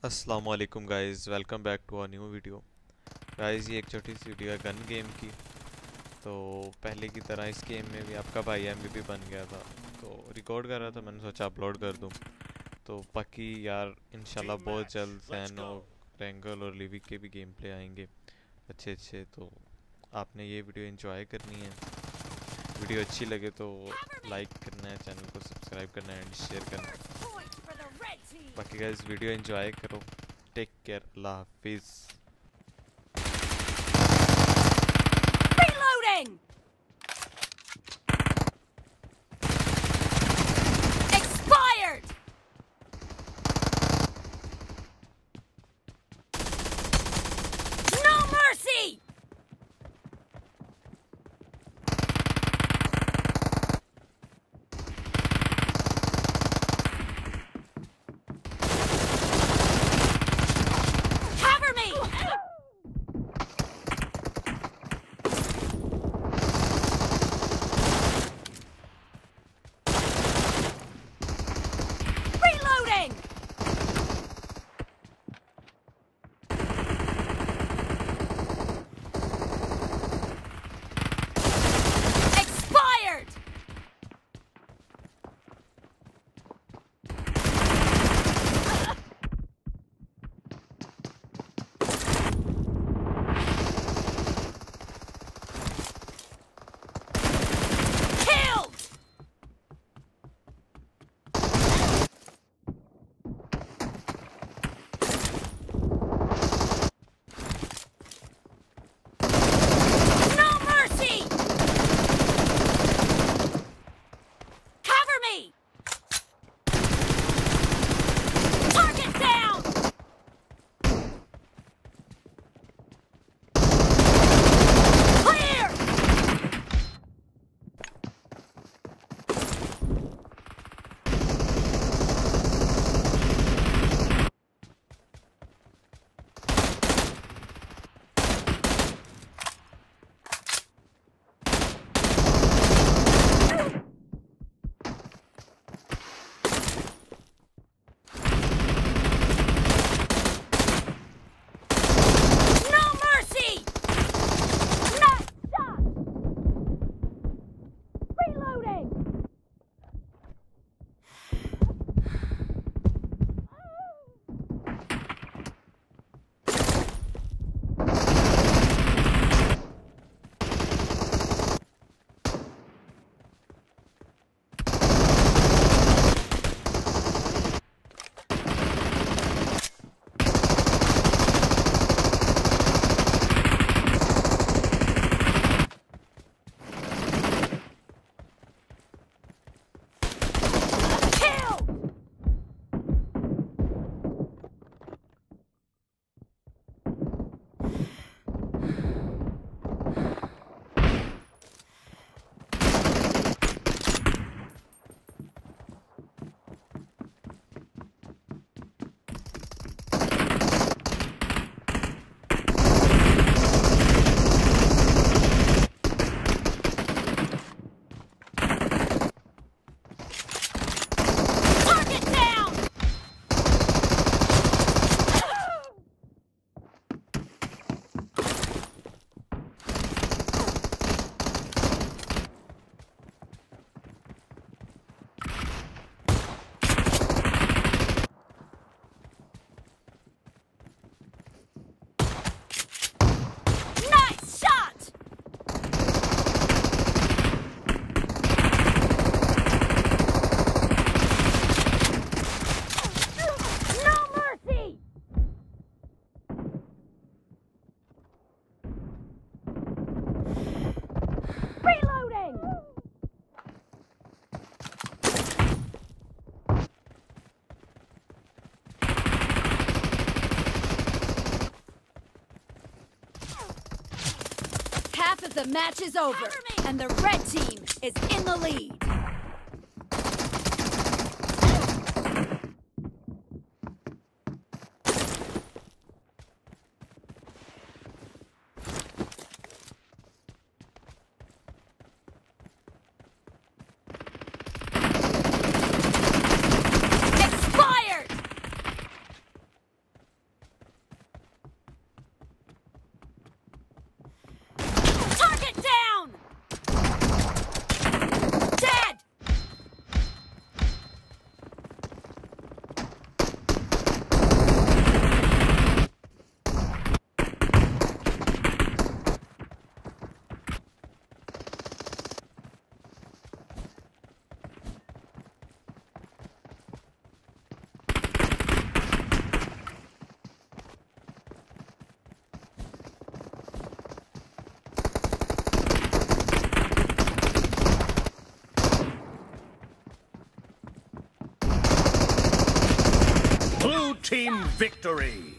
अस्सलाम वालेकुम guys, welcome back to a new video. Guys ये एक छोटी सी वीडियो है गन गेम की। तो पहले की तरह इस गेम में भी आपका भाई एमवीपी बन गया था, तो रिकॉर्ड कर रहा था, मैंने सोचा अपलोड कर दूं। तो बाकी यार इंशाल्लाह बहुत जल्द सैनो, रेंगल और लिविक के भी गेम प्ले आएंगे अच्छे अच्छे। तो आपने ये वीडियो एंजॉय करनी है। वीडियो अच्छी लगे तो लाइक करना है, चैनल को सब्सक्राइब करना है एंड शेयर करना है। बाकी गाइस वीडियो एंजॉय करो। टेक केयर, अल्लाह हाफिज। Reloading! Expired! No mercy! Cover me! Reloading! Expired! Killed! No mercy! Cover me! Target down! Clear! No mercy! Nice shot! Reloading! Killed! Target down! Nice shot! No mercy! Reloading! Half of the match is over, and the red team is in the lead. Expired! victory.